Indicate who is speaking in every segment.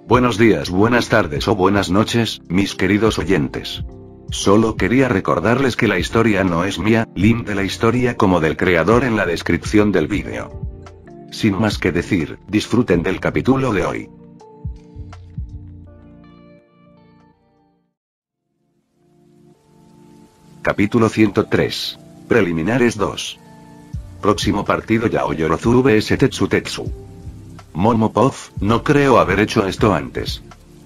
Speaker 1: Buenos días, buenas tardes o buenas noches, mis queridos oyentes. Solo quería recordarles que la historia no es mía, link de la historia como del creador en la descripción del vídeo. Sin más que decir, disfruten del capítulo de hoy. Capítulo 103. Preliminares 2. Próximo partido Yaoyorozu vs Tetsutetsu. Momopov, no creo haber hecho esto antes.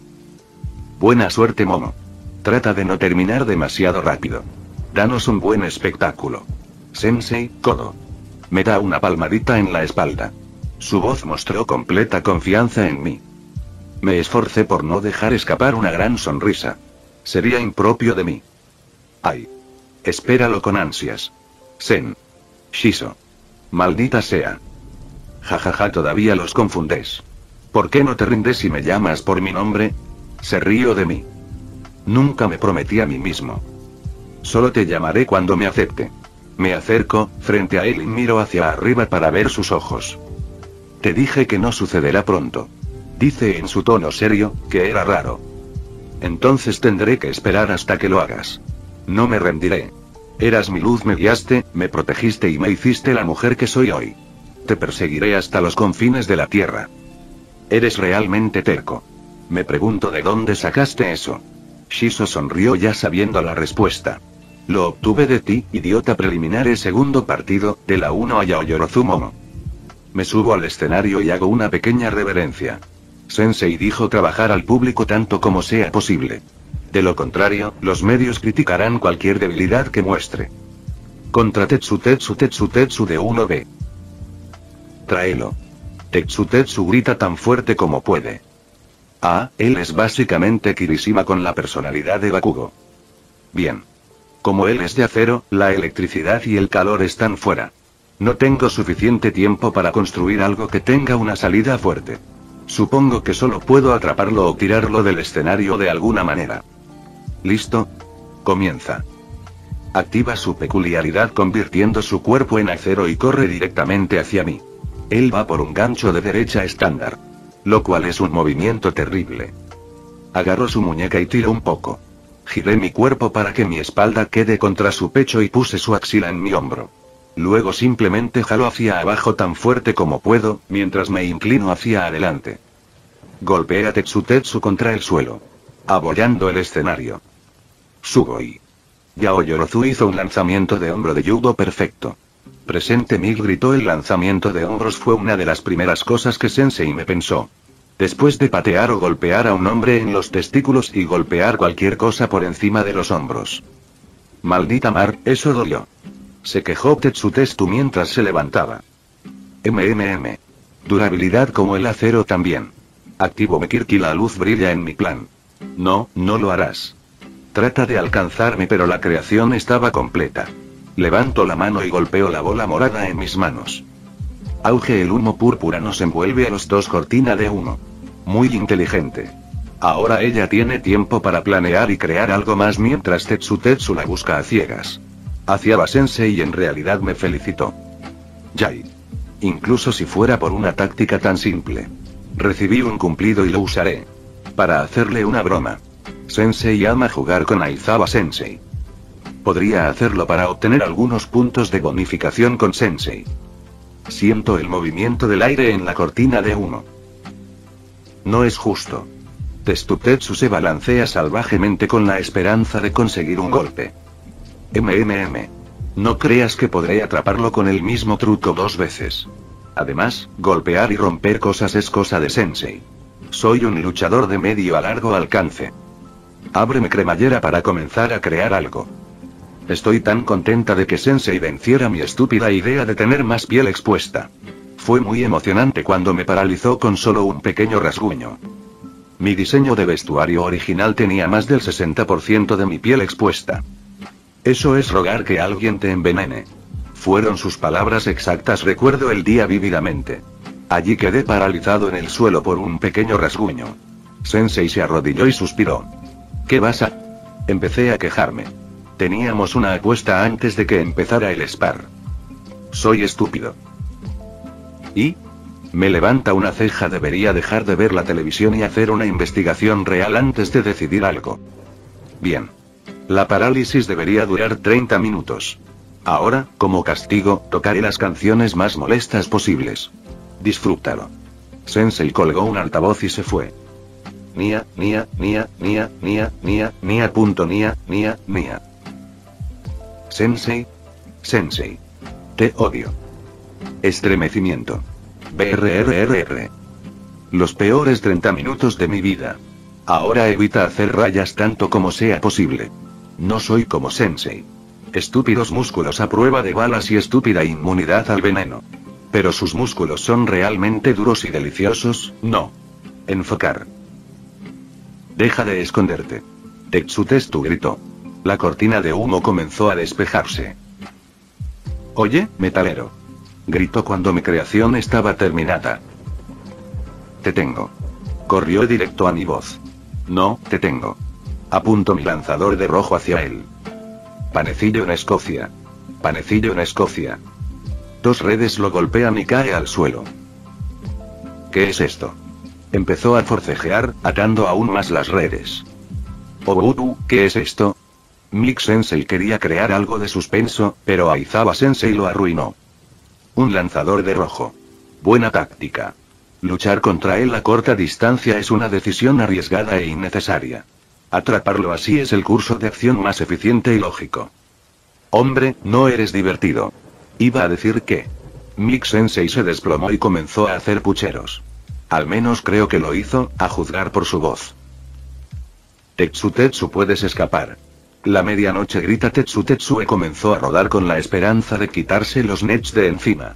Speaker 1: Buena suerte, Momo. Trata de no terminar demasiado rápido. Danos un buen espectáculo. Sensei, Kodo. Me da una palmadita en la espalda. Su voz mostró completa confianza en mí. Me esforcé por no dejar escapar una gran sonrisa. Sería impropio de mí. Ay. Espéralo con ansias. Sen. Shiso. Maldita sea. Jajaja, todavía los confundes. ¿Por qué no te rindes y me llamas por mi nombre? Se río de mí. Nunca me prometí a mí mismo. Solo te llamaré cuando me acepte. Me acerco, frente a él y miro hacia arriba para ver sus ojos. Te dije que no sucederá pronto. Dice en su tono serio, que era raro. Entonces tendré que esperar hasta que lo hagas. No me rendiré. Eras mi luz, me guiaste, me protegiste y me hiciste la mujer que soy hoy. Te perseguiré hasta los confines de la tierra. Eres realmente terco. Me pregunto de dónde sacaste eso. Shiso sonrió ya sabiendo la respuesta. Lo obtuve de ti, idiota. Preliminares segundo partido, de la 1 a Yaoyorozu Momo. Me subo al escenario y hago una pequeña reverencia. Sensei dijo trabajar al público tanto como sea posible. De lo contrario, los medios criticarán cualquier debilidad que muestre. Contra Tetsutetsu de 1B. Tráelo. Tetsutetsu grita tan fuerte como puede. Ah, él es básicamente Kirishima con la personalidad de Bakugo. Bien. Como él es de acero, la electricidad y el calor están fuera. No tengo suficiente tiempo para construir algo que tenga una salida fuerte. Supongo que solo puedo atraparlo o tirarlo del escenario de alguna manera. ¿Listo? Comienza. Activa su peculiaridad convirtiendo su cuerpo en acero y corre directamente hacia mí. Él va por un gancho de derecha estándar. Lo cual es un movimiento terrible. Agarró su muñeca y tiró un poco. Giré mi cuerpo para que mi espalda quede contra su pecho y puse su axila en mi hombro. Luego simplemente jaló hacia abajo tan fuerte como puedo, mientras me inclino hacia adelante. Golpeé a Tetsutetsu contra el suelo. Abollando el escenario. Sugoi. Yaoyorozu hizo un lanzamiento de hombro de judo perfecto. Presente Mig gritó. El lanzamiento de hombros fue una de las primeras cosas que Sensei me pensó. Después de patear o golpear a un hombre en los testículos y golpear cualquier cosa por encima de los hombros. Maldita mar, eso dolió. Se quejó Tetsutetsu mientras se levantaba. Durabilidad como el acero también. Activo Mekirki, la luz brilla en mi plan. No, no lo harás. Trata de alcanzarme, pero la creación estaba completa. Levanto la mano y golpeo la bola morada en mis manos. Auge, el humo púrpura nos envuelve a los dos, cortina de humo. Muy inteligente. Ahora ella tiene tiempo para planear y crear algo más mientras Tetsutetsu la busca a ciegas. Hacia Sensei y en realidad me felicitó. Yay. Incluso si fuera por una táctica tan simple. Recibí un cumplido y lo usaré. Para hacerle una broma. Sensei ama jugar con Aizawa Sensei. Podría hacerlo para obtener algunos puntos de bonificación con Sensei. Siento el movimiento del aire en la cortina de humo. No es justo. Tetsutetsu se balancea salvajemente con la esperanza de conseguir un golpe. No creas que podré atraparlo con el mismo truco dos veces. Además, golpear y romper cosas es cosa de Sensei. Soy un luchador de medio a largo alcance. Ábreme cremallera para comenzar a crear algo. Estoy tan contenta de que Sensei venciera mi estúpida idea de tener más piel expuesta. Fue muy emocionante cuando me paralizó con solo un pequeño rasguño. Mi diseño de vestuario original tenía más del 60% de mi piel expuesta. Eso es rogar que alguien te envenene. Fueron sus palabras exactas, recuerdo el día vívidamente. Allí quedé paralizado en el suelo por un pequeño rasguño. Sensei se arrodilló y suspiró. ¿Qué vas a...? Empecé a quejarme. Teníamos una apuesta antes de que empezara el spar. Soy estúpido. ¿Y? Me levanta una ceja, debería dejar de ver la televisión y hacer una investigación real antes de decidir algo. Bien. La parálisis debería durar 30 minutos. Ahora, como castigo, tocaré las canciones más molestas posibles. Disfrútalo. Sensei colgó un altavoz y se fue. Nia, nia, nia, nia, nia, nia, nia, punto nia, nia, nia. Sensei. Sensei. Te odio. Estremecimiento. BRRRR. Los peores 30 minutos de mi vida. Ahora evita hacer rayas tanto como sea posible. No soy como Sensei. Estúpidos músculos a prueba de balas y estúpida inmunidad al veneno. Pero sus músculos son realmente duros y deliciosos, ¿no? Enfocar. Deja de esconderte. Tetsutetsu gritó. La cortina de humo comenzó a despejarse. Oye, metalero. Gritó cuando mi creación estaba terminada. Te tengo. Corrió directo a mi voz. No, te tengo. Apunto mi lanzador de rojo hacia él. Panecillo en Escocia. Panecillo en Escocia. 2 redes lo golpean y cae al suelo. ¿Qué es esto? Empezó a forcejear, atando aún más las redes. Oh, ¿qué es esto? Mik Sensei quería crear algo de suspenso, pero Aizawa Sensei lo arruinó. Un lanzador de rojo. Buena táctica. Luchar contra él a corta distancia es una decisión arriesgada e innecesaria. Atraparlo así es el curso de acción más eficiente y lógico. Hombre, no eres divertido. Iba a decir que. Mik Sensei se desplomó y comenzó a hacer pucheros. Al menos creo que lo hizo, a juzgar por su voz. Tetsutetsu, puedes escapar. La medianoche grita Tetsutetsu y comenzó a rodar con la esperanza de quitarse los nets de encima.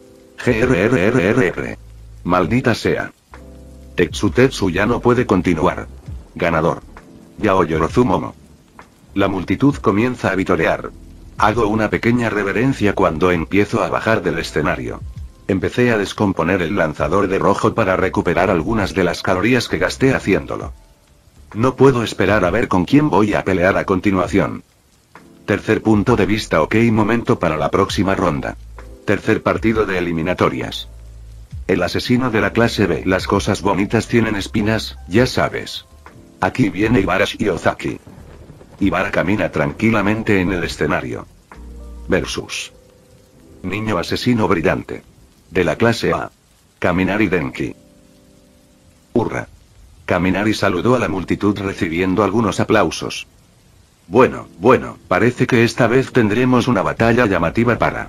Speaker 1: GRRRRR. Maldita sea. Tetsutetsu ya no puede continuar. Ganador. Yaoyorozu Momo. La multitud comienza a vitorear. Hago una pequeña reverencia cuando empiezo a bajar del escenario. Empecé a descomponer el lanzador de rojo para recuperar algunas de las calorías que gasté haciéndolo. No puedo esperar a ver con quién voy a pelear a continuación. Tercer punto de vista. Ok, momento para la próxima ronda. Tercer partido de eliminatorias. El asesino de la clase B. Las cosas bonitas tienen espinas, ya sabes. Aquí viene Ibara Shiozaki. Ibara camina tranquilamente en el escenario. Versus. Niño asesino brillante. De la clase A. Kaminari Denki. Hurra. Kaminari saludó a la multitud recibiendo algunos aplausos. Bueno, parece que esta vez tendremos una batalla llamativa para...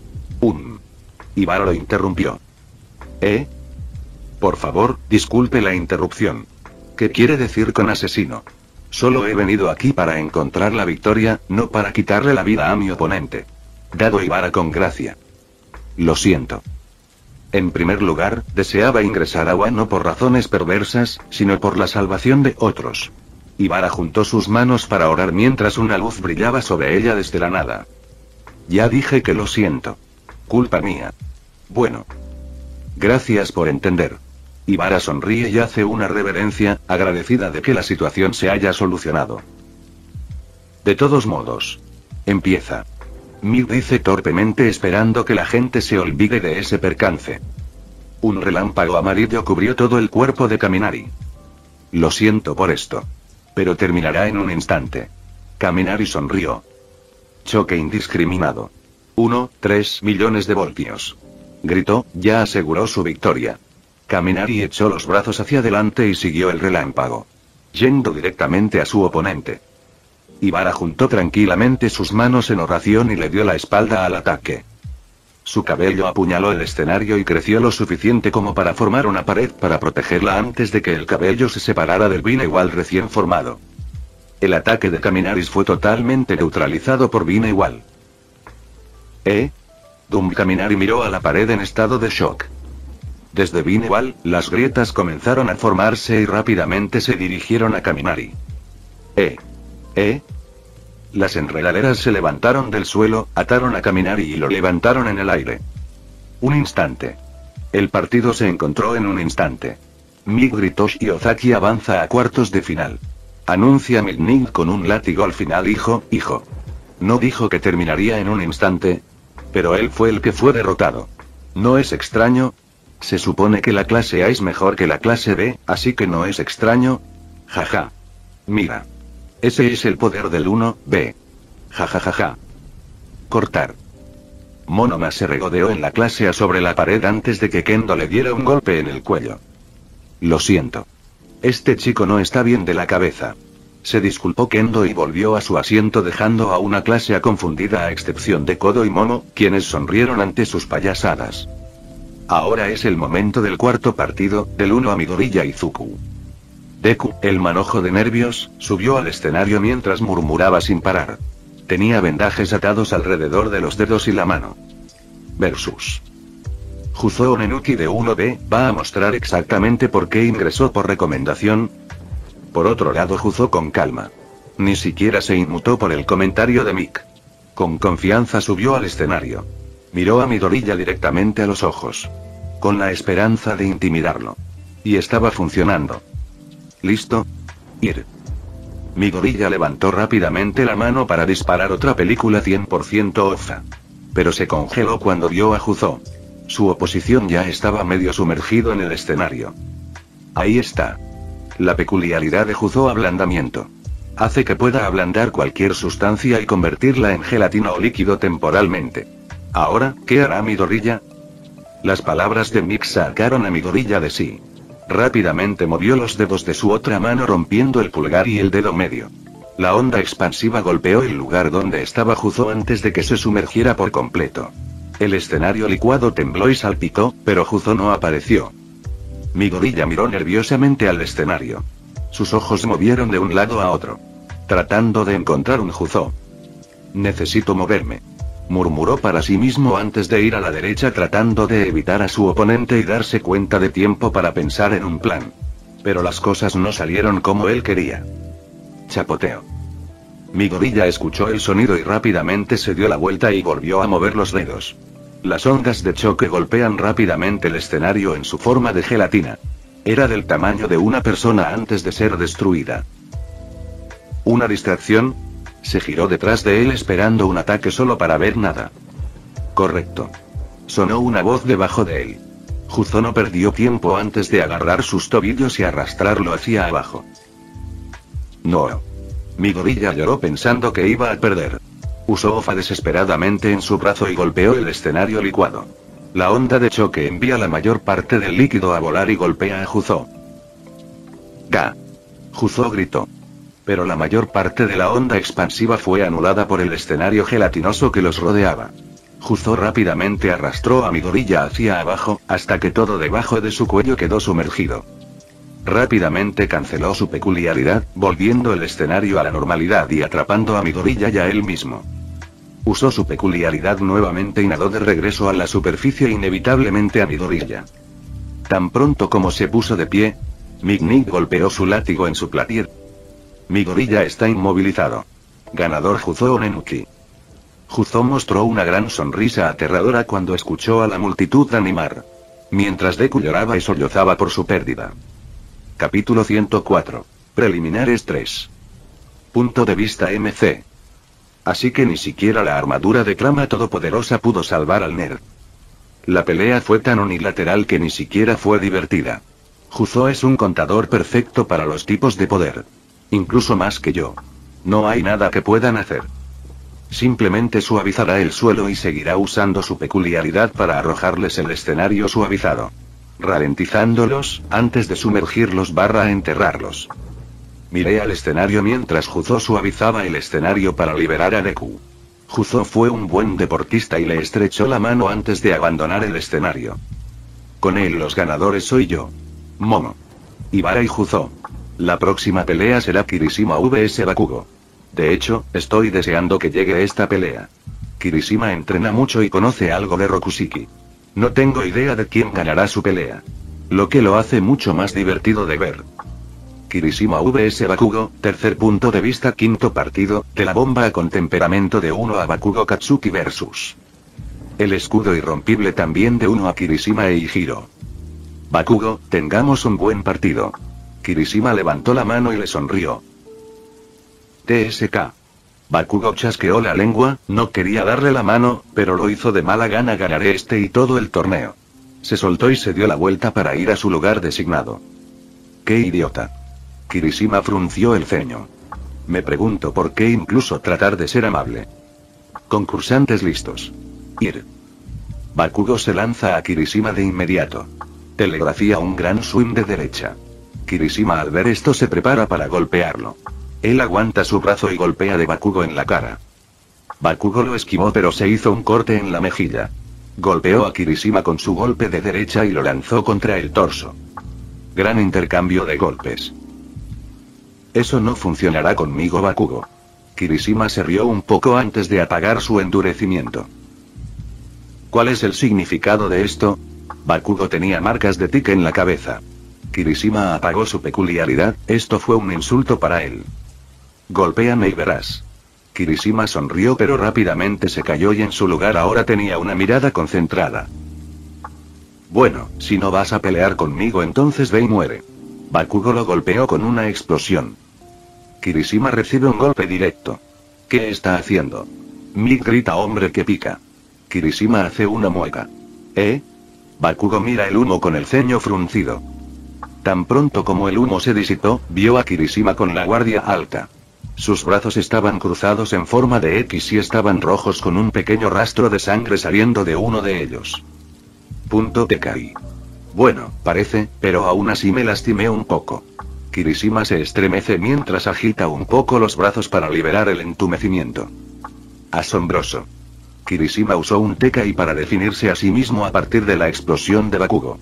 Speaker 1: Ibara lo interrumpió. Por favor, disculpe la interrupción. ¿Qué quiere decir con asesino? Solo he venido aquí para encontrar la victoria, no para quitarle la vida a mi oponente. Dado Ibara con gracia. Lo siento. En primer lugar, deseaba ingresar a Wano por razones perversas, sino por la salvación de otros. Ibara juntó sus manos para orar mientras una luz brillaba sobre ella desde la nada. Ya dije que lo siento. Culpa mía. Bueno. Gracias por entender. Ibara sonríe y hace una reverencia, agradecida de que la situación se haya solucionado. De todos modos. Empieza. Mik dice torpemente esperando que la gente se olvide de ese percance. Un relámpago amarillo cubrió todo el cuerpo de Kaminari. Lo siento por esto. Pero terminará en un instante. Kaminari sonrió. Choque indiscriminado. 3 millones de voltios. Gritó, ya aseguró su victoria. Kaminari echó los brazos hacia adelante y siguió el relámpago. Yendo directamente a su oponente. Ibara juntó tranquilamente sus manos en oración y le dio la espalda al ataque. Su cabello apuñaló el escenario y creció lo suficiente como para formar una pared para protegerla antes de que el cabello se separara del Binewall recién formado. El ataque de Kaminari fue totalmente neutralizado por Binewall. Kaminari miró a la pared en estado de shock. Desde Binewall, las grietas comenzaron a formarse y rápidamente se dirigieron a Kaminari. Las enredaderas se levantaron del suelo, ataron a Kaminari y lo levantaron en el aire. Un instante. El partido se encontró en un instante. Mik gritó: Shiozaki avanza a cuartos de final. Anuncia Milnik con un látigo al final. Hijo. No dijo que terminaría en un instante. Pero él fue el que fue derrotado. ¿No es extraño? Se supone que la clase A es mejor que la clase B, así que no es extraño. Jaja. Mira. Ese es el poder del 1B. Jajajaja. Cortar. Monoma se regodeó en la clase A sobre la pared antes de que Kendo le diera un golpe en el cuello. Lo siento. Este chico no está bien de la cabeza. Se disculpó Kendo y volvió a su asiento dejando a una clase A confundida a excepción de Kodo y Momo, quienes sonrieron ante sus payasadas. Ahora es el momento del cuarto partido, del 1 a Midoriya Izuku. Deku, el manojo de nervios, subió al escenario mientras murmuraba sin parar. Tenía vendajes atados alrededor de los dedos y la mano. Versus. Juzou Nenuki de 1B, va a mostrar exactamente por qué ingresó por recomendación. Por otro lado juzgó con calma. Ni siquiera se inmutó por el comentario de Mick. Con confianza subió al escenario. Miró a Midoriya directamente a los ojos. Con la esperanza de intimidarlo. Y estaba funcionando. ¿Listo? Ir. Midoriya levantó rápidamente la mano para disparar otra película 100% ofa. Pero se congeló cuando vio a Juzou. Su oposición ya estaba medio sumergido en el escenario. Ahí está. La peculiaridad de Juzou ablandamiento. Hace que pueda ablandar cualquier sustancia y convertirla en gelatina o líquido temporalmente. Ahora, ¿qué hará Midoriya? Las palabras de Mick sacaron a Midoriya de sí. Rápidamente movió los dedos de su otra mano rompiendo el pulgar y el dedo medio. La onda expansiva golpeó el lugar donde estaba Juzou antes de que se sumergiera por completo. El escenario licuado tembló y salpicó, pero Juzou no apareció. Midoriya miró nerviosamente al escenario. Sus ojos movieron de un lado a otro. Tratando de encontrar un Juzou. Necesito moverme. Murmuró para sí mismo antes de ir a la derecha tratando de evitar a su oponente y darse cuenta de tiempo para pensar en un plan. Pero las cosas no salieron como él quería. Chapoteo. Midoriya escuchó el sonido y rápidamente se dio la vuelta y volvió a mover los dedos. Las ondas de choque golpean rápidamente el escenario en su forma de gelatina. Era del tamaño de una persona antes de ser destruida. ¿Una distracción? Se giró detrás de él esperando un ataque solo para ver nada. Correcto. Sonó una voz debajo de él. Juzou no perdió tiempo antes de agarrar sus tobillos y arrastrarlo hacia abajo. No. Midoriya lloró pensando que iba a perder. Usó Ofa desesperadamente en su brazo y golpeó el escenario licuado. La onda de choque envía la mayor parte del líquido a volar y golpea a Juzou. ¡Ga! Juzou gritó. Pero la mayor parte de la onda expansiva fue anulada por el escenario gelatinoso que los rodeaba. Juzou rápidamente arrastró a Midoriya hacia abajo, hasta que todo debajo de su cuello quedó sumergido. Rápidamente canceló su peculiaridad, volviendo el escenario a la normalidad y atrapando a Midoriya y a él mismo. Usó su peculiaridad nuevamente y nadó de regreso a la superficie inevitablemente a Midoriya. Tan pronto como se puso de pie, Mick golpeó su látigo en su platier. Midoriya está inmovilizado. Ganador Juzou Nenuki. Juzou mostró una gran sonrisa aterradora cuando escuchó a la multitud animar. Mientras Deku lloraba y sollozaba por su pérdida. Capítulo 104. Preliminares 3. Punto de vista MC. Así que ni siquiera la armadura de Clama Todopoderosa pudo salvar al nerd. La pelea fue tan unilateral que ni siquiera fue divertida. Juzou es un contador perfecto para los tipos de poder. Incluso más que yo. No hay nada que puedan hacer. Simplemente suavizará el suelo y seguirá usando su peculiaridad para arrojarles el escenario suavizado. Ralentizándolos, antes de sumergirlos / enterrarlos. Miré al escenario mientras Juzou suavizaba el escenario para liberar a Deku. Juzou fue un buen deportista y le estrechó la mano antes de abandonar el escenario. Con él los ganadores soy yo. Momo. Ibara y Juzou. La próxima pelea será Kirishima vs Bakugo. De hecho, estoy deseando que llegue esta pelea. Kirishima entrena mucho y conoce algo de Rokushiki. No tengo idea de quién ganará su pelea. Lo que lo hace mucho más divertido de ver. Kirishima vs Bakugo, tercer punto de vista, quinto partido, de la bomba con temperamento de 1 a Bakugo Katsuki vs. El escudo irrompible también de 1 a Kirishima e Hiro. Bakugo, tengamos un buen partido. Kirishima levantó la mano y le sonrió. TSK. Bakugo chasqueó la lengua, no quería darle la mano, pero lo hizo de mala gana. Ganaré este y todo el torneo. Se soltó y se dio la vuelta para ir a su lugar designado. ¡Qué idiota! Kirishima frunció el ceño. Me pregunto por qué incluso tratar de ser amable. Concursantes listos. Ir. Bakugo se lanza a Kirishima de inmediato. Telegrafía un gran swing de derecha. Kirishima al ver esto se prepara para golpearlo. Él aguanta su brazo y golpea de Bakugo en la cara. Bakugo lo esquivó pero se hizo un corte en la mejilla. Golpeó a Kirishima con su golpe de derecha y lo lanzó contra el torso. Gran intercambio de golpes. Eso no funcionará conmigo, Bakugo. Kirishima se rió un poco antes de apagar su endurecimiento. ¿Cuál es el significado de esto? Bakugo tenía marcas de tic en la cabeza. Kirishima apagó su peculiaridad, esto fue un insulto para él. Golpéame y verás. Kirishima sonrió pero rápidamente se cayó y en su lugar ahora tenía una mirada concentrada. Bueno, si no vas a pelear conmigo entonces ve y muere. Bakugo lo golpeó con una explosión. Kirishima recibe un golpe directo. ¿Qué está haciendo? Mig grita hombre que pica. Kirishima hace una mueca. Bakugo mira el humo con el ceño fruncido. Tan pronto como el humo se disipó, vio a Kirishima con la guardia alta. Sus brazos estaban cruzados en forma de X y estaban rojos con un pequeño rastro de sangre saliendo de uno de ellos. Te caí. Bueno, parece, pero aún así me lastimé un poco. Kirishima se estremece mientras agita un poco los brazos para liberar el entumecimiento. Asombroso. Kirishima usó un Tekai para definirse a sí mismo a partir de la explosión de Bakugo.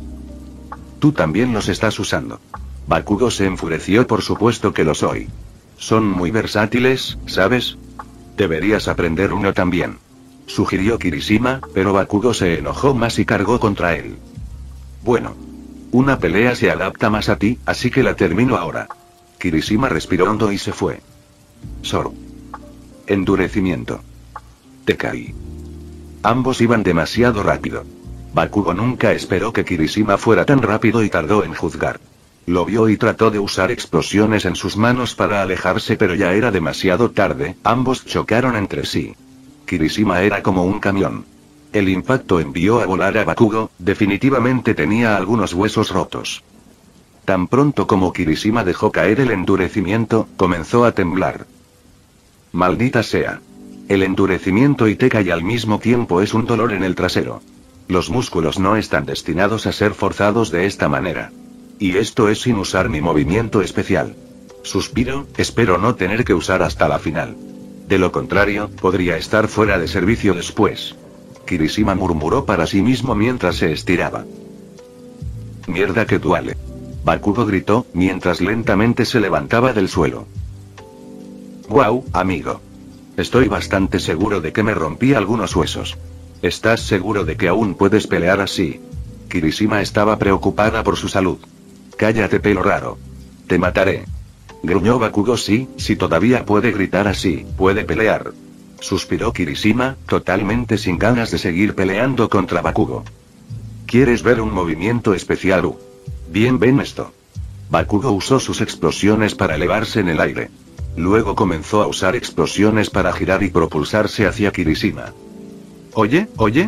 Speaker 1: Tú también los estás usando. Bakugo se enfureció, por supuesto que lo soy. Son muy versátiles, ¿sabes? Deberías aprender uno también. Sugirió Kirishima, pero Bakugo se enojó más y cargó contra él. Bueno. Una pelea se adapta más a ti, así que la termino ahora. Kirishima respiró hondo y se fue. Soru. Endurecimiento. Tekai. Ambos iban demasiado rápido. Bakugo nunca esperó que Kirishima fuera tan rápido y tardó en juzgar. Lo vio y trató de usar explosiones en sus manos para alejarse pero ya era demasiado tarde, ambos chocaron entre sí. Kirishima era como un camión. El impacto envió a volar a Bakugo, definitivamente tenía algunos huesos rotos. Tan pronto como Kirishima dejó caer el endurecimiento, comenzó a temblar. Maldita sea. El endurecimiento y Tekai al mismo tiempo es un dolor en el trasero. Los músculos no están destinados a ser forzados de esta manera. Y esto es sin usar mi movimiento especial. Suspiro, espero no tener que usar hasta la final. De lo contrario, podría estar fuera de servicio después. Kirishima murmuró para sí mismo mientras se estiraba. Mierda que duele. Bakugo gritó, mientras lentamente se levantaba del suelo. Guau, amigo. Estoy bastante seguro de que me rompí algunos huesos. ¿Estás seguro de que aún puedes pelear así? Kirishima estaba preocupada por su salud. Cállate, pelo raro. Te mataré. Gruñó Bakugo. Sí, si todavía puede gritar así, puede pelear. Suspiró Kirishima, totalmente sin ganas de seguir peleando contra Bakugo. ¿Quieres ver un movimiento especial? Bien, ven esto. Bakugo usó sus explosiones para elevarse en el aire. Luego comenzó a usar explosiones para girar y propulsarse hacia Kirishima. Oye.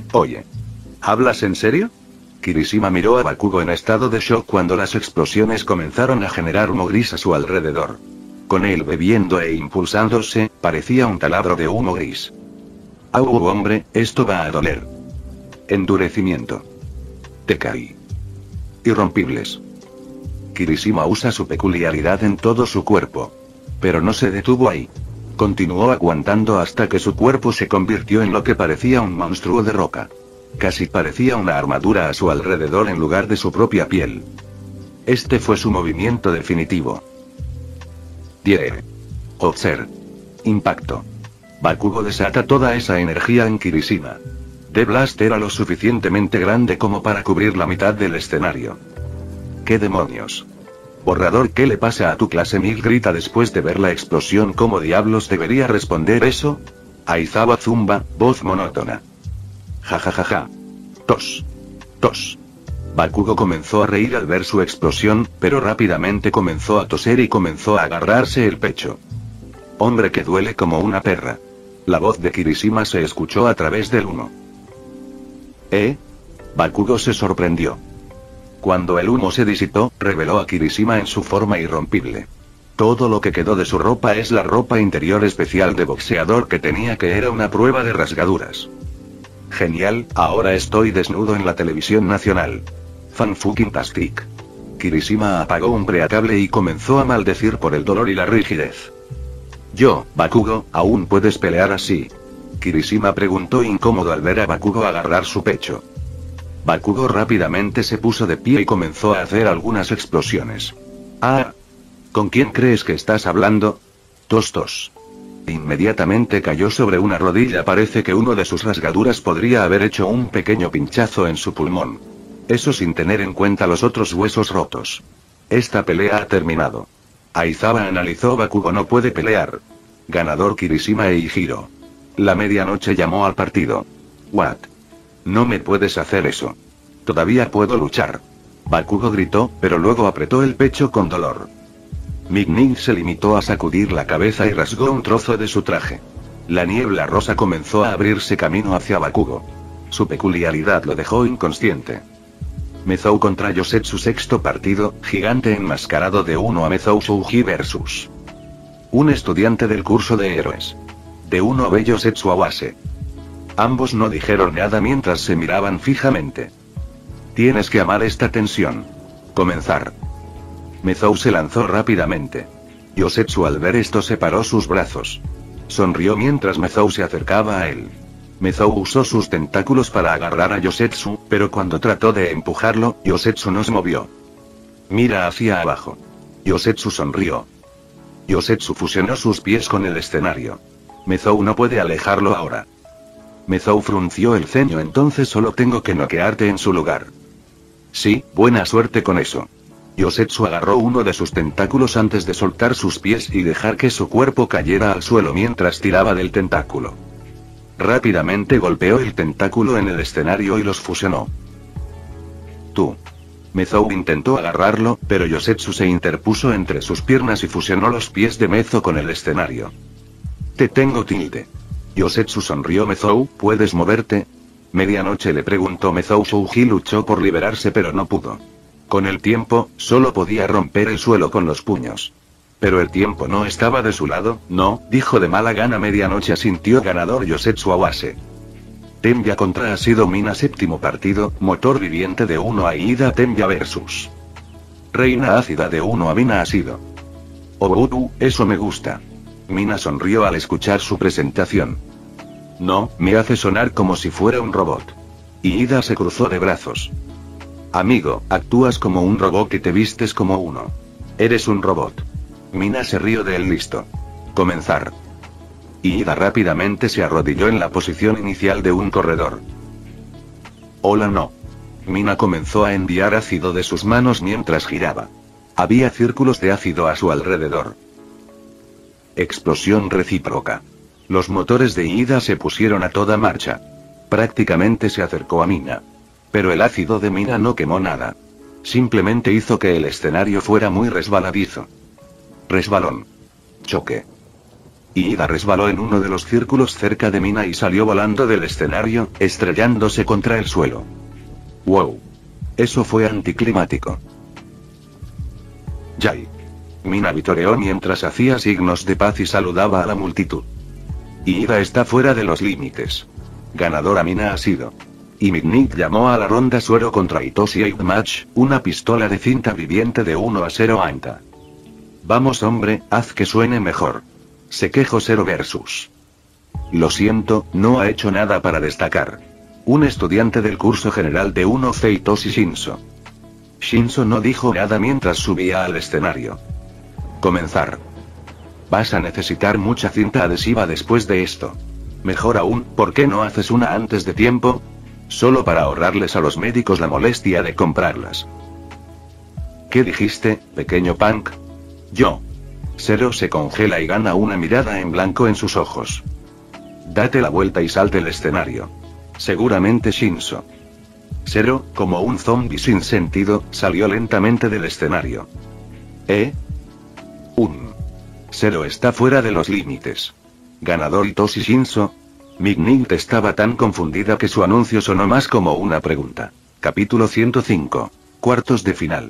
Speaker 1: ¿Hablas en serio? Kirishima miró a Bakugo en estado de shock cuando las explosiones comenzaron a generar humo gris a su alrededor. Con él bebiendo e impulsándose, parecía un taladro de humo gris. ¡Au, hombre, esto va a doler! Endurecimiento. Tekai. Irrompibles. Kirishima usa su peculiaridad en todo su cuerpo. Pero no se detuvo ahí. Continuó aguantando hasta que su cuerpo se convirtió en lo que parecía un monstruo de roca. Casi parecía una armadura a su alrededor en lugar de su propia piel. Este fue su movimiento definitivo. Obser. Impacto. Bakugo desata toda esa energía en Kirishima. The Blast era lo suficientemente grande como para cubrir la mitad del escenario. ¿Qué demonios? Borrador, ¿qué le pasa a tu clase? Mig grita después de ver la explosión. ¿Cómo diablos debería responder eso? Aizawa zumba, voz monótona. Ja. Tos. Bakugo comenzó a reír al ver su explosión, pero rápidamente comenzó a toser y comenzó a agarrarse el pecho. Hombre que duele como una perra. La voz de Kirishima se escuchó a través del humo. Bakugo se sorprendió. Cuando el humo se disipó, reveló a Kirishima en su forma irrompible. Todo lo que quedó de su ropa es la ropa interior especial de boxeador que tenía, que era una prueba de rasgaduras. Genial, ahora estoy desnudo en la televisión nacional. Fan-fucking-tastic. Kirishima apagó un preacable y comenzó a maldecir por el dolor y la rigidez. Bakugo, ¿aún puedes pelear así? Kirishima preguntó incómodo al ver a Bakugo agarrar su pecho. Bakugo rápidamente se puso de pie y comenzó a hacer algunas explosiones. Ah. ¿Con quién crees que estás hablando? Tos. Inmediatamente cayó sobre una rodilla. Parece que uno de sus rasgaduras podría haber hecho un pequeño pinchazo en su pulmón. Eso sin tener en cuenta los otros huesos rotos. Esta pelea ha terminado. Aizawa analizó. Bakugo no puede pelear. Ganador Kirishima e Hiro. La medianoche llamó al partido. What? No me puedes hacer eso. Todavía puedo luchar. Bakugo gritó, pero luego apretó el pecho con dolor. Mignig se limitó a sacudir la cabeza y rasgó un trozo de su traje. La niebla rosa comenzó a abrirse camino hacia Bakugo. Su peculiaridad lo dejó inconsciente. Mezou contra Yosetsu, sexto partido, gigante enmascarado de 1 a Mezou Shouji vs. un estudiante del curso de héroes. De 1 a Yosetsu Awase. Ambos no dijeron nada mientras se miraban fijamente. Tienes que amar esta tensión. Comenzar. Mezou se lanzó rápidamente. Yosetsu al ver esto separó sus brazos. Sonrió mientras Mezou se acercaba a él. Mezou usó sus tentáculos para agarrar a Yosetsu, pero cuando trató de empujarlo, Yosetsu no se movió. Mira hacia abajo. Yosetsu sonrió. Yosetsu fusionó sus pies con el escenario. Mezou no puede alejarlo ahora. Mezou frunció el ceño. Entonces solo tengo que noquearte en su lugar. Sí, buena suerte con eso. Yosetsu agarró uno de sus tentáculos antes de soltar sus pies y dejar que su cuerpo cayera al suelo mientras tiraba del tentáculo. Rápidamente golpeó el tentáculo en el escenario y los fusionó. Tú. Mezou intentó agarrarlo, pero Yosetsu se interpuso entre sus piernas y fusionó los pies de Mezou con el escenario. Te tengo tilde. Yosetsu sonrió. Mezou, ¿puedes moverte? Medianoche le preguntó. Mezou Shouji luchó por liberarse pero no pudo. Con el tiempo, solo podía romper el suelo con los puños. Pero el tiempo no estaba de su lado, no, dijo de mala gana. Medianoche asintió. Ganador Yosetsu Awase. Tembia contra Asido Mina, séptimo partido, motor viviente de 1 a Ida Tembia vs. Reina ácida de 1 a Mina Asido. Oh, eso me gusta. Mina sonrió al escuchar su presentación. No, me hace sonar como si fuera un robot. Ida se cruzó de brazos. Amigo, actúas como un robot y te vistes como uno. Eres un robot. Mina se rió de él. Listo. Comenzar. Ida rápidamente se arrodilló en la posición inicial de un corredor. Hola no. Mina comenzó a enviar ácido de sus manos mientras giraba. Había círculos de ácido a su alrededor. Explosión recíproca. Los motores de Ida se pusieron a toda marcha. Prácticamente se acercó a Mina. Pero el ácido de Mina no quemó nada. Simplemente hizo que el escenario fuera muy resbaladizo. Resbalón. Choque. Ida resbaló en uno de los círculos cerca de Mina y salió volando del escenario, estrellándose contra el suelo. Wow. Eso fue anticlimático. Yay. Mina vitoreó mientras hacía signos de paz y saludaba a la multitud. Ida está fuera de los límites. Ganadora Mina ha sido. Y Mignig llamó a la ronda suero contra Itoshi Match, una pistola de cinta viviente de 1 a 0 Anta. Vamos hombre, haz que suene mejor. Se quejó Zero versus. Lo siento, no ha hecho nada para destacar. Un estudiante del curso general de 1C Itoshi Shinso. Shinso no dijo nada mientras subía al escenario. Comenzar. Vas a necesitar mucha cinta adhesiva después de esto. Mejor aún, ¿por qué no haces una antes de tiempo? Solo para ahorrarles a los médicos la molestia de comprarlas. ¿Qué dijiste, pequeño punk? Yo. Zero se congela y gana una mirada en blanco en sus ojos. Date la vuelta y salte el escenario. Seguramente Shinso. Zero, como un zombi sin sentido, salió lentamente del escenario. Zero está fuera de los límites. Ganador Itoshi Shinso. Mignig estaba tan confundida que su anuncio sonó más como una pregunta. Capítulo 105. Cuartos de final.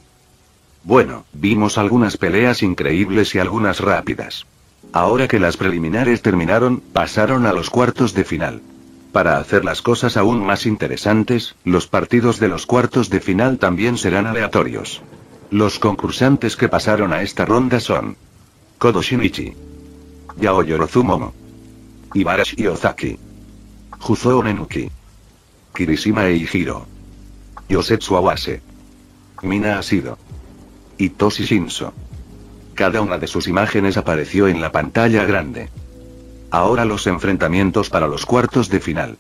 Speaker 1: Bueno, vimos algunas peleas increíbles y algunas rápidas. Ahora que las preliminares terminaron, pasaron a los cuartos de final. Para hacer las cosas aún más interesantes, los partidos de los cuartos de final también serán aleatorios. Los concursantes que pasaron a esta ronda son Kodo Shinichi, Yaoyorozu Momo, Ibarashi Ozaki, Juzou Nenuki, Kirishima Eihiro, Yosetsu Awase, Mina Asido y Toshi Shinso. Cada una de sus imágenes apareció en la pantalla grande. Ahora los enfrentamientos para los cuartos de final.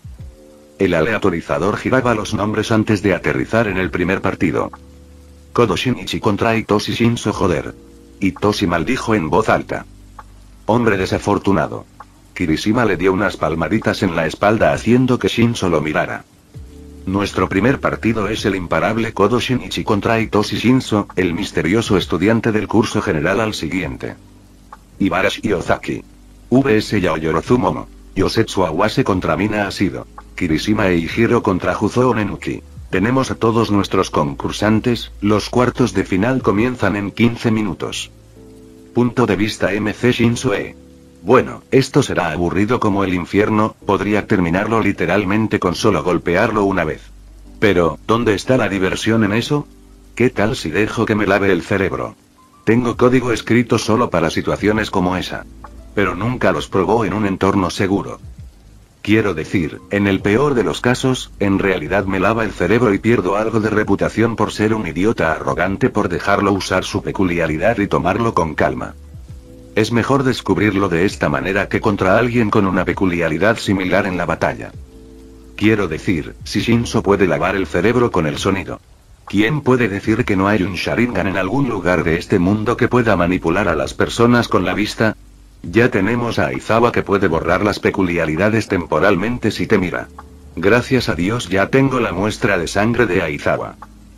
Speaker 1: El aleatorizador giraba los nombres antes de aterrizar en el primer partido. Kodo Shinichi contra Hitoshi Shinso. Joder. Hitoshi maldijo en voz alta. Hombre desafortunado. Kirishima le dio unas palmaditas en la espalda haciendo que Shinso lo mirara. Nuestro primer partido es el imparable Kodo Shinichi contra Hitoshi Shinso, el misterioso estudiante del curso general al siguiente. Ibarashi Ozaki. vs Yaoyorozu Momo. Yosetsu Awase contra Mina Asido. Kirishima Eihiro contra Juzou Nenuki. Tenemos a todos nuestros concursantes, los cuartos de final comienzan en 15 minutos. Punto de vista MC Shinso E. Bueno, esto será aburrido como el infierno, podría terminarlo literalmente con solo golpearlo una vez. Pero, ¿dónde está la diversión en eso? ¿Qué tal si dejo que me lave el cerebro? Tengo código escrito solo para situaciones como esa. Pero nunca los probó en un entorno seguro. Quiero decir, en el peor de los casos, en realidad me lava el cerebro y pierdo algo de reputación por ser un idiota arrogante por dejarlo usar su peculiaridad y tomarlo con calma. Es mejor descubrirlo de esta manera que contra alguien con una peculiaridad similar en la batalla. Quiero decir, si Shinso puede lavar el cerebro con el sonido. ¿Quién puede decir que no hay un Sharingan en algún lugar de este mundo que pueda manipular a las personas con la vista? Ya tenemos a Aizawa que puede borrar las peculiaridades temporalmente si te mira. Gracias a Dios ya tengo la muestra de sangre de Aizawa.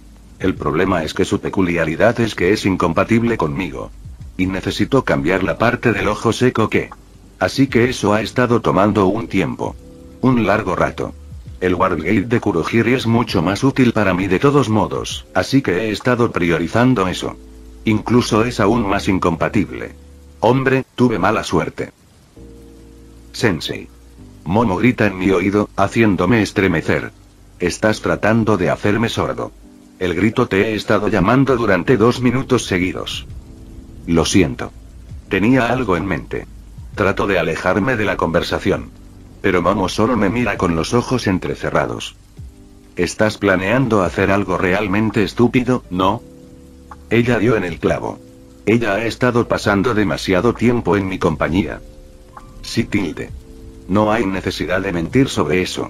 Speaker 1: El problema es que su peculiaridad es que es incompatible conmigo. Y necesito cambiar la parte del ojo seco que. Así que eso ha estado tomando un tiempo. Un largo rato. El Wargate de Kurohiri es mucho más útil para mí de todos modos, así que he estado priorizando eso. Incluso es aún más incompatible. Hombre, tuve mala suerte. Sensei. Momo grita en mi oído, haciéndome estremecer. Estás tratando de hacerme sordo. El grito te he estado llamando durante 2 minutos seguidos. Lo siento. Tenía algo en mente. Trato de alejarme de la conversación. Pero Momo solo me mira con los ojos entrecerrados. ¿Estás planeando hacer algo realmente estúpido, no? Ella dio en el clavo. Ella ha estado pasando demasiado tiempo en mi compañía. Sí, tilde. No hay necesidad de mentir sobre eso.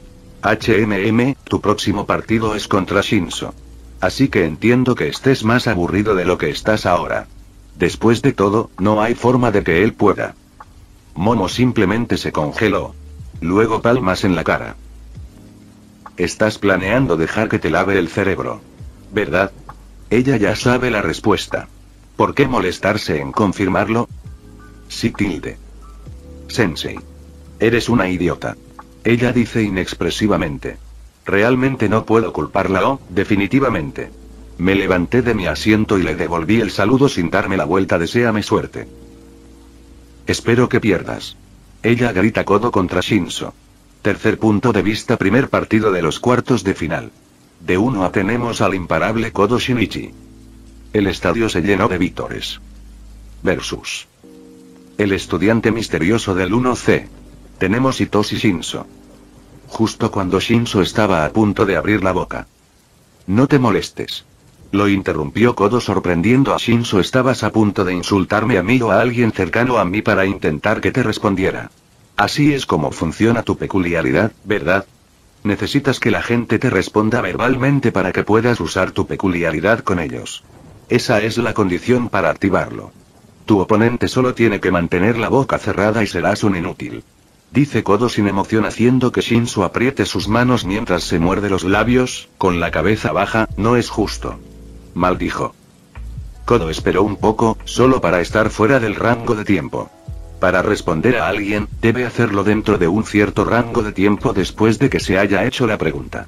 Speaker 1: Tu próximo partido es contra Shinso. Así que entiendo que estés más aburrido de lo que estás ahora. Después de todo, no hay forma de que él pueda. Momo simplemente se congeló. Luego palmas en la cara. Estás planeando dejar que te lave el cerebro, ¿verdad? Ella ya sabe la respuesta. ¿Por qué molestarse en confirmarlo? Sí, tilde. Sensei. Eres una idiota. Ella dice inexpresivamente. Realmente no puedo culparla, definitivamente. Me levanté de mi asiento y le devolví el saludo sin darme la vuelta. Deséame suerte. Espero que pierdas. Ella grita codo contra Shinso. Tercer punto de vista. Primer partido de los cuartos de final. De 1 a tenemos al imparable Kodo Shinichi. El estadio se llenó de vítores. Versus. El estudiante misterioso del 1C. Tenemos Hitoshi Shinso. Justo cuando Shinso estaba a punto de abrir la boca. No te molestes. Lo interrumpió Kodo sorprendiendo a Shinso. Estabas a punto de insultarme a mí o a alguien cercano a mí para intentar que te respondiera. Así es como funciona tu peculiaridad, ¿verdad? Necesitas que la gente te responda verbalmente para que puedas usar tu peculiaridad con ellos. Esa es la condición para activarlo. Tu oponente solo tiene que mantener la boca cerrada y serás un inútil. Dice Kodo sin emoción haciendo que Shinso apriete sus manos mientras se muerde los labios, con la cabeza baja. No es justo. Maldijo. Kodo esperó un poco, solo para estar fuera del rango de tiempo. Para responder a alguien, debe hacerlo dentro de un cierto rango de tiempo después de que se haya hecho la pregunta.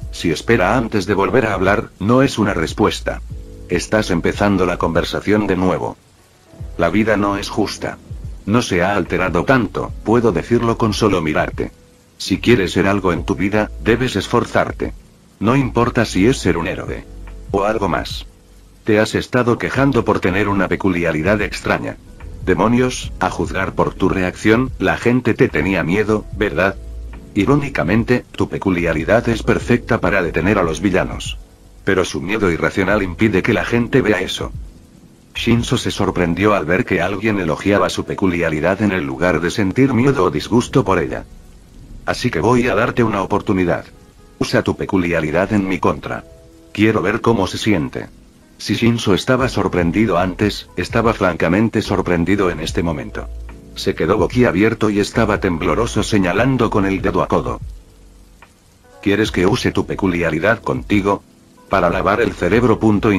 Speaker 1: Si espera antes de volver a hablar, no es una respuesta. Estás empezando la conversación de nuevo. La vida no es justa. No se ha alterado tanto, puedo decirlo con solo mirarte. Si quieres ser algo en tu vida, debes esforzarte. No importa si es ser un héroe. O algo más. Te has estado quejando por tener una peculiaridad extraña. Demonios, a juzgar por tu reacción, la gente te tenía miedo, ¿verdad? Irónicamente, tu peculiaridad es perfecta para detener a los villanos. Pero su miedo irracional impide que la gente vea eso. Shinso se sorprendió al ver que alguien elogiaba su peculiaridad en el lugar de sentir miedo o disgusto por ella. Así que voy a darte una oportunidad. Usa tu peculiaridad en mi contra. Quiero ver cómo se siente. Si Shinso estaba sorprendido antes, estaba francamente sorprendido en este momento. Se quedó boquiabierto y estaba tembloroso señalando con el dedo a Kodo. ¿Quieres que use tu peculiaridad contigo? ¿Para lavar el cerebro?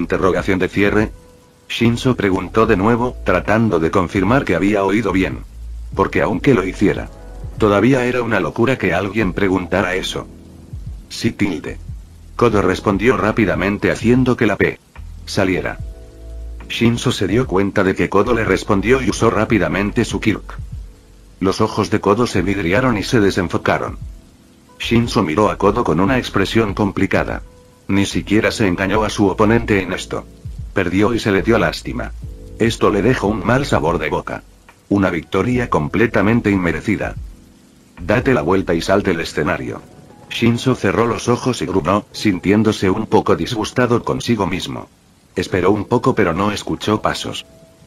Speaker 1: Shinso preguntó de nuevo, tratando de confirmar que había oído bien. Porque aunque lo hiciera, todavía era una locura que alguien preguntara eso. Sí, tilde. Kodo respondió rápidamente haciendo que la P saliera. Shinso se dio cuenta de que Kodo le respondió y usó rápidamente su Kirk. Los ojos de Kodo se vidriaron y se desenfocaron. Shinso miró a Kodo con una expresión complicada. Ni siquiera se engañó a su oponente en esto. Perdió y se le dio lástima. Esto le dejó un mal sabor de boca. Una victoria completamente inmerecida. Date la vuelta y sal del escenario. Shinso cerró los ojos y gruñó, sintiéndose un poco disgustado consigo mismo. Esperó un poco pero no escuchó pasos.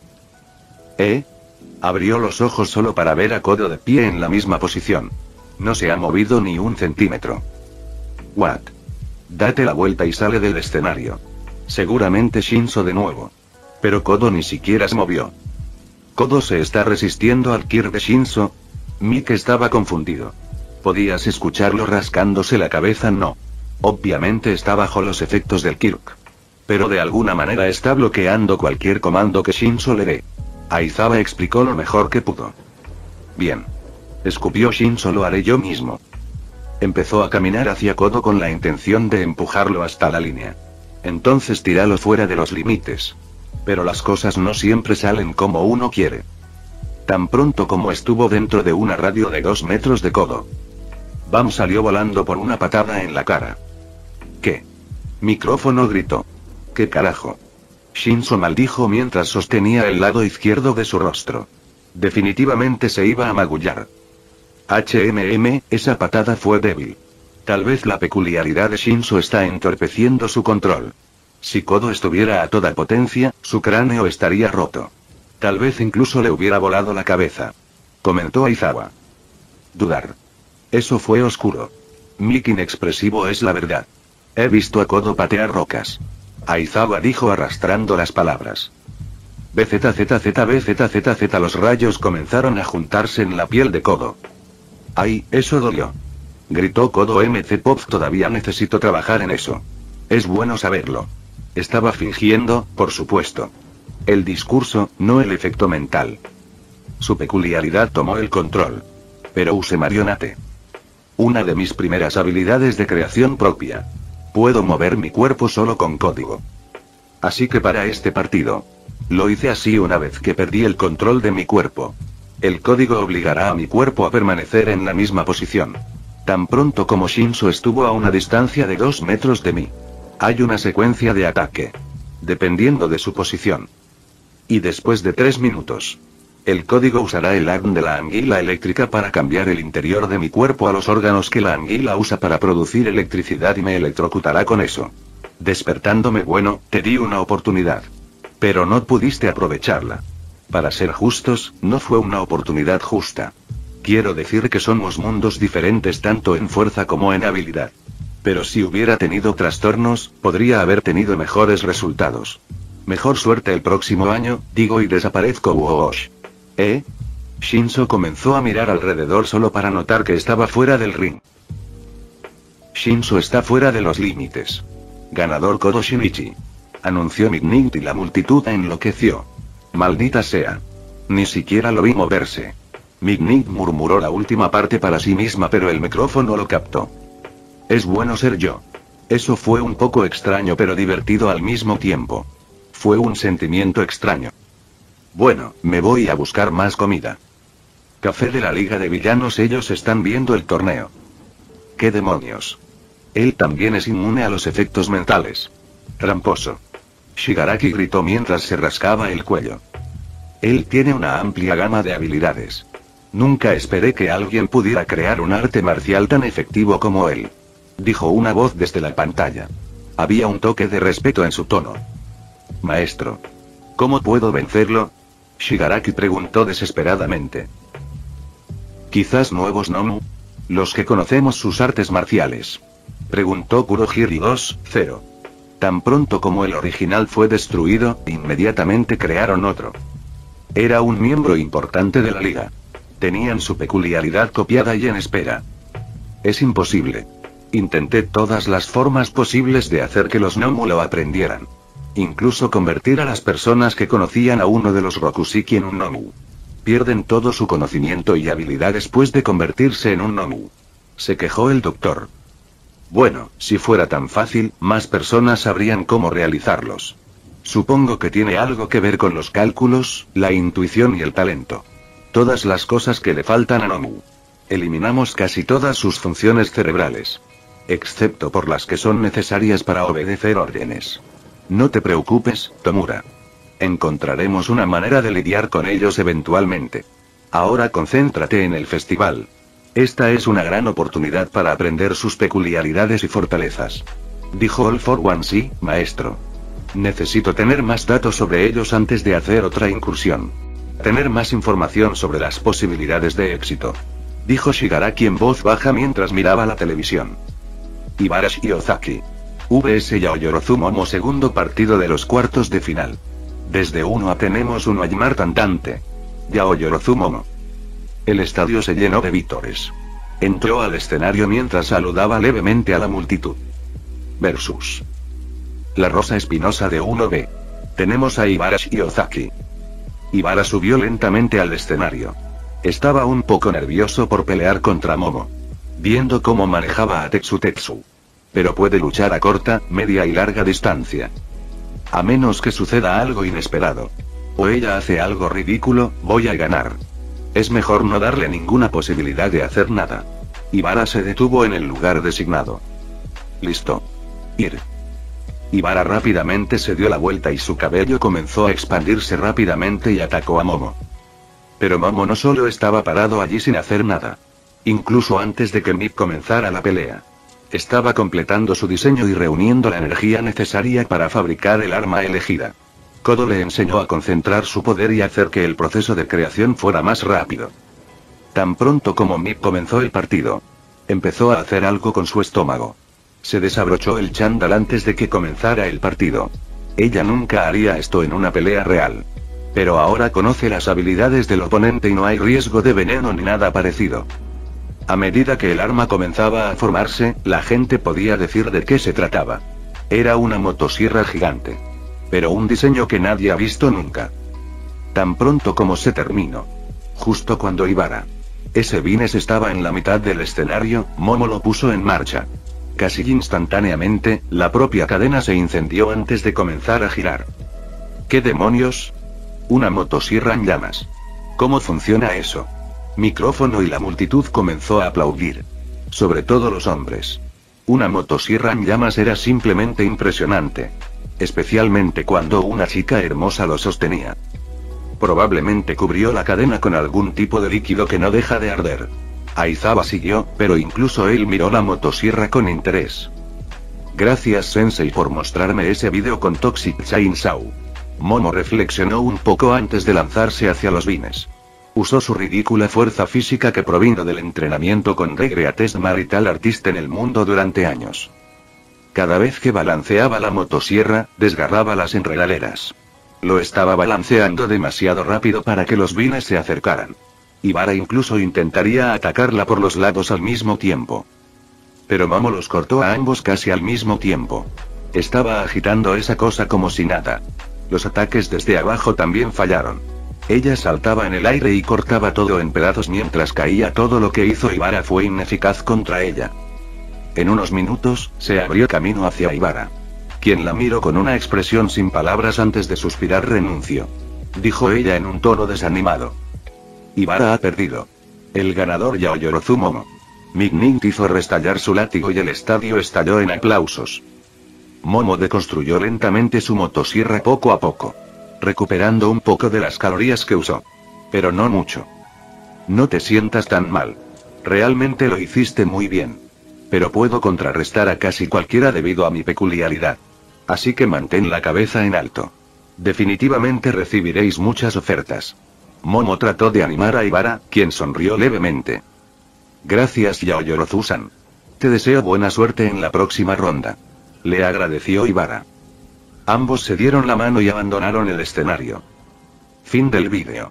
Speaker 1: Abrió los ojos solo para ver a Kodo de pie en la misma posición. No se ha movido ni un centímetro. What? Date la vuelta y sale del escenario. Seguramente Shinso de nuevo. Pero Kodo ni siquiera se movió. ¿Kodo se está resistiendo al Kirk de Shinso? Mike estaba confundido. ¿Podías escucharlo rascándose la cabeza? No. Obviamente está bajo los efectos del Kirk. Pero de alguna manera está bloqueando cualquier comando que Shinso le dé. Aizawa explicó lo mejor que pudo. Bien. Escupió Shinso, lo haré yo mismo. Empezó a caminar hacia Kodo con la intención de empujarlo hasta la línea. Entonces tíralo fuera de los límites. Pero las cosas no siempre salen como uno quiere. Tan pronto como estuvo dentro de una radio de 2 metros de Kodo, Bam salió volando por una patada en la cara. ¿Qué? Micrófono gritó. ¿Qué carajo? Shinso maldijo mientras sostenía el lado izquierdo de su rostro. Definitivamente se iba a magullar. Esa patada fue débil. Tal vez la peculiaridad de Shinso está entorpeciendo su control. Si Kodo estuviera a toda potencia, su cráneo estaría roto. Tal vez incluso le hubiera volado la cabeza. Comentó Aizawa. Dudar. Eso fue oscuro. Mick inexpresivo es la verdad. He visto a Kodo patear rocas. Aizawa dijo arrastrando las palabras. BZZZ. Los rayos comenzaron a juntarse en la piel de Kodo. ¡Ay, eso dolió! Gritó Kodo. Pop, todavía necesito trabajar en eso. Es bueno saberlo. Estaba fingiendo, por supuesto. El discurso, no el efecto mental. Su peculiaridad tomó el control. Pero use marionate. Una de mis primeras habilidades de creación propia. Puedo mover mi cuerpo solo con código. Así que para este partido, lo hice así una vez que perdí el control de mi cuerpo. El código obligará a mi cuerpo a permanecer en la misma posición. Tan pronto como Shinso estuvo a una distancia de 2 metros de mí. Hay una secuencia de ataque. Dependiendo de su posición. Y después de 3 minutos. El código usará el ADN de la anguila eléctrica para cambiar el interior de mi cuerpo a los órganos que la anguila usa para producir electricidad y me electrocutará con eso. Despertándome. Bueno, te di una oportunidad. Pero no pudiste aprovecharla. Para ser justos, no fue una oportunidad justa. Quiero decir que somos mundos diferentes tanto en fuerza como en habilidad. Pero si hubiera tenido trastornos, podría haber tenido mejores resultados. Mejor suerte el próximo año, digo y desaparezco. Woosh. Shinso comenzó a mirar alrededor solo para notar que estaba fuera del ring. Shinso está fuera de los límites. Ganador Kodo Shinichi. Anunció Midnight y la multitud enloqueció. Maldita sea. Ni siquiera lo vi moverse. Midnight murmuró la última parte para sí misma pero el micrófono lo captó. Es bueno ser yo. Eso fue un poco extraño pero divertido al mismo tiempo. Fue un sentimiento extraño. Bueno, me voy a buscar más comida. Café de la Liga de Villanos, ellos están viendo el torneo. ¿Qué demonios? Él también es inmune a los efectos mentales. Tramposo. Shigaraki gritó mientras se rascaba el cuello. Él tiene una amplia gama de habilidades. Nunca esperé que alguien pudiera crear un arte marcial tan efectivo como él. Dijo una voz desde la pantalla. Había un toque de respeto en su tono. Maestro. ¿Cómo puedo vencerlo? Shigaraki preguntó desesperadamente. Quizás nuevos Nomu. Los que conocemos sus artes marciales. Preguntó Kurohiri 2-0. Tan pronto como el original fue destruido, inmediatamente crearon otro. Era un miembro importante de la liga. Tenían su peculiaridad copiada y en espera. Es imposible. Intenté todas las formas posibles de hacer que los Nomu lo aprendieran. Incluso convertir a las personas que conocían a uno de los Rokushiki en un Nomu. Pierden todo su conocimiento y habilidad después de convertirse en un Nomu. Se quejó el doctor. Bueno, si fuera tan fácil, más personas sabrían cómo realizarlos. Supongo que tiene algo que ver con los cálculos, la intuición y el talento. Todas las cosas que le faltan a Nomu. Eliminamos casi todas sus funciones cerebrales. Excepto por las que son necesarias para obedecer órdenes. No te preocupes, Tomura. Encontraremos una manera de lidiar con ellos eventualmente. Ahora concéntrate en el festival. Esta es una gran oportunidad para aprender sus peculiaridades y fortalezas. Dijo All for One, sí, maestro. Necesito tener más datos sobre ellos antes de hacer otra incursión. Tener más información sobre las posibilidades de éxito. Dijo Shigaraki en voz baja mientras miraba la televisión. Ibarashi Ozaki. VS Yaoyorozu Momo, segundo partido de los cuartos de final. Desde 1A tenemos un Aymar cantante. Yaoyorozu Momo. El estadio se llenó de vítores. Entró al escenario mientras saludaba levemente a la multitud. Versus. La Rosa Espinosa de 1B. Tenemos a Ibarashi Ozaki. Ibara subió lentamente al escenario. Estaba un poco nervioso por pelear contra Momo. Viendo cómo manejaba a Tetsu. Pero puede luchar a corta, media y larga distancia. A menos que suceda algo inesperado. O ella hace algo ridículo, voy a ganar. Es mejor no darle ninguna posibilidad de hacer nada. Ibara se detuvo en el lugar designado. Listo. Ir. Ibara rápidamente se dio la vuelta y su cabello comenzó a expandirse rápidamente y atacó a Momo. Pero Momo no solo estaba parado allí sin hacer nada. Incluso antes de que Mip comenzara la pelea. Estaba completando su diseño y reuniendo la energía necesaria para fabricar el arma elegida. Kodo le enseñó a concentrar su poder y hacer que el proceso de creación fuera más rápido. Tan pronto como Mip comenzó el partido, empezó a hacer algo con su estómago. Se desabrochó el chándal antes de que comenzara el partido. Ella nunca haría esto en una pelea real. Pero ahora conoce las habilidades del oponente y no hay riesgo de veneno ni nada parecido. A medida que el arma comenzaba a formarse, la gente podía decir de qué se trataba. Era una motosierra gigante. Pero un diseño que nadie ha visto nunca. Tan pronto como se terminó. Justo cuando Ibara. Ese Vines estaba en la mitad del escenario, Momo lo puso en marcha. Casi instantáneamente, la propia cadena se incendió antes de comenzar a girar. ¿Qué demonios? Una motosierra en llamas. ¿Cómo funciona eso? Micrófono y la multitud comenzó a aplaudir. Sobre todo los hombres. Una motosierra en llamas era simplemente impresionante. Especialmente cuando una chica hermosa lo sostenía. Probablemente cubrió la cadena con algún tipo de líquido que no deja de arder. Aizawa siguió, pero incluso él miró la motosierra con interés. Gracias Sensei por mostrarme ese vídeo con Toxic Chainsaw. Momo reflexionó un poco antes de lanzarse hacia los Vines. Usó su ridícula fuerza física que provino del entrenamiento con The Greatest Martial Artist en el mundo durante años. Cada vez que balanceaba la motosierra, desgarraba las enredaderas. Lo estaba balanceando demasiado rápido para que los Vines se acercaran. Ibara incluso intentaría atacarla por los lados al mismo tiempo. Pero Momo los cortó a ambos casi al mismo tiempo. Estaba agitando esa cosa como si nada. Los ataques desde abajo también fallaron. Ella saltaba en el aire y cortaba todo en pedazos mientras caía. Todo lo que hizo Ibara fue ineficaz contra ella. En unos minutos, se abrió camino hacia Ibara, quien la miró con una expresión sin palabras antes de suspirar. Renuncio, dijo ella en un tono desanimado. Ibara ha perdido. El ganador Yaoyorozu Momo. Mignight hizo restallar su látigo y el estadio estalló en aplausos. Momo deconstruyó lentamente su motosierra poco a poco, recuperando un poco de las calorías que usó. Pero no mucho. No te sientas tan mal. Realmente lo hiciste muy bien. Pero puedo contrarrestar a casi cualquiera debido a mi peculiaridad. Así que mantén la cabeza en alto. Definitivamente recibiréis muchas ofertas. Momo trató de animar a Ibara, quien sonrió levemente. Gracias, Yaoyorozu-san. Te deseo buena suerte en la próxima ronda. Le agradeció Ibara. Ambos se dieron la mano y abandonaron el escenario. Fin del vídeo.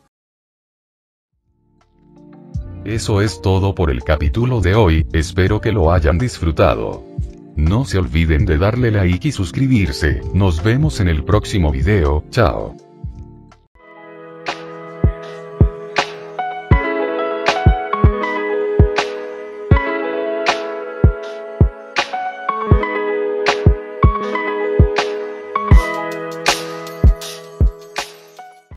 Speaker 2: Eso es todo por el capítulo de hoy, espero que lo hayan disfrutado. No se olviden de darle like y suscribirse, nos vemos en el próximo video, chao.